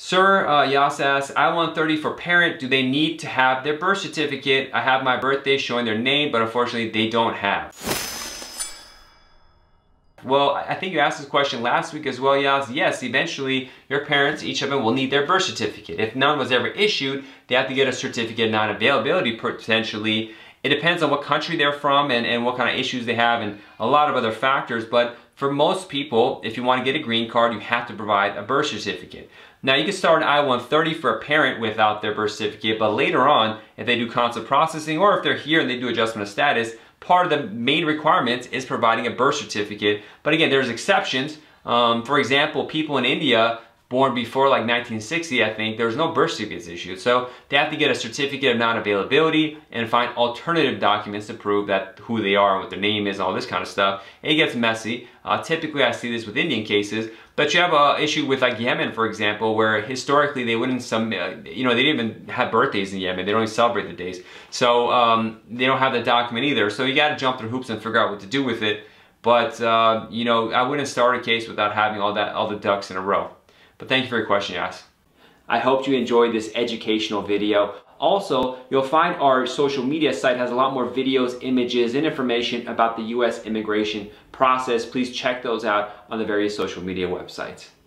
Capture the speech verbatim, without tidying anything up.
Sir, uh, Yas asks, I one thirty for parent, do they need to have their birth certificate? I have my birthday showing their name, but unfortunately they don't have. Well, I think you asked this question last week as well, Yas. Yes, eventually your parents, each of them, will need their birth certificate. If none was ever issued, they have to get a certificate of non-availability potentially. It depends on what country they're from and, and what kind of issues they have and a lot of other factors, but for most people, if you want to get a green card, you have to provide a birth certificate. Now you can start an I one thirty for a parent without their birth certificate, but later on, if they do consular processing or if they're here and they do adjustment of status, part of the main requirements is providing a birth certificate. But again, there's exceptions. Um, for example, people in India born before like nineteen sixty, I think, there was no birth certificates issued. So they have to get a certificate of non-availability and find alternative documents to prove that who they are, what their name is, all this kind of stuff. It gets messy. Uh, typically, I see this with Indian cases, but you have an issue with like Yemen, for example, where historically they wouldn't, some, uh, you know, they didn't even have birthdays in Yemen. They don't even celebrate the days. So um, they don't have the document either. So you got to jump through hoops and figure out what to do with it. But, uh, you know, I wouldn't start a case without having all that, all the ducks in a row. But thank you for your question, Yas. I hope you enjoyed this educational video. Also, you'll find our social media site has a lot more videos, images, and information about the U S immigration process. Please check those out on the various social media websites.